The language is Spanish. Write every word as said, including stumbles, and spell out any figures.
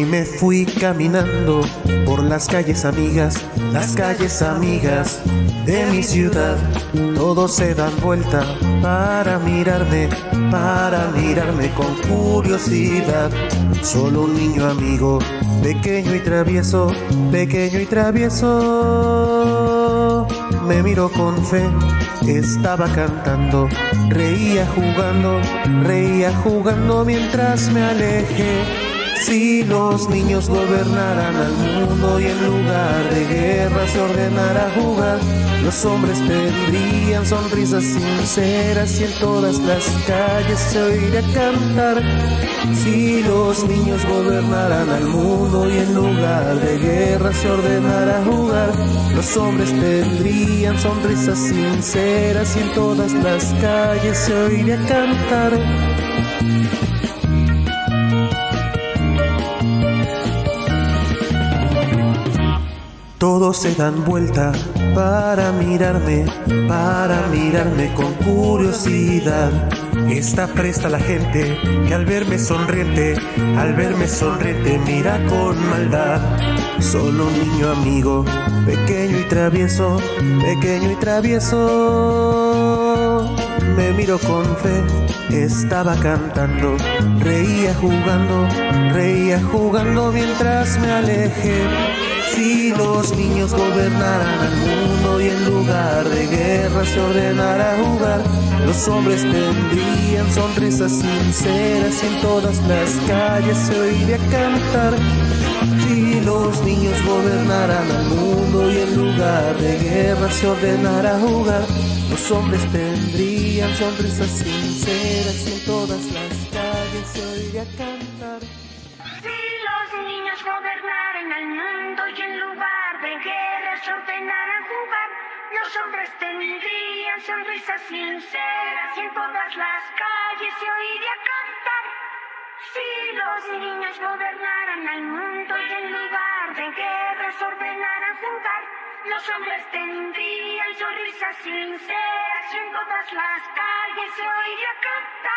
me fui caminando por las calles amigas, las calles amigas de mi ciudad. Todos se dan vuelta para mirarme, para mirarme con curiosidad. Solo un niño amigo, pequeño y travieso, pequeño y travieso, me miró con fe, estaba cantando, reía jugando, reía jugando mientras me alejé. Si los niños gobernaran al mundo y en lugar de guerra se ordenara jugar, los hombres tendrían sonrisas sinceras y en todas las calles se oiría cantar. Si los niños gobernaran al mundo y en lugar de guerra se ordenara jugar, los hombres tendrían sonrisas sinceras y en todas las calles se oiría cantar. Todos se dan vuelta para mirarme, para mirarme con curiosidad. Está presta la gente que al verme sonriente, al verme sonriente mira con maldad. Solo un niño amigo, pequeño y travieso, pequeño y travieso, me miró con fe, estaba cantando, reía jugando, reía jugando mientras me alejé. Si los niños gobernaran al mundo y en lugar de guerra se ordenara jugar, los hombres tendrían sonrisas sinceras y en todas las calles se oiría cantar. Si los niños gobernaran al mundo y en lugar de guerra se ordenara jugar, los hombres tendrían sonrisas sinceras y en todas las calles se oiría cantar. Gobernaran al mundo y en lugar de guerras ordenaran jugar, los hombres tendrían sonrisas sinceras y en todas las calles se oiría cantar. Si los niños gobernaran al mundo y en lugar de guerras ordenaran jugar, los hombres tendrían sonrisas sinceras y en todas las calles se oiría cantar.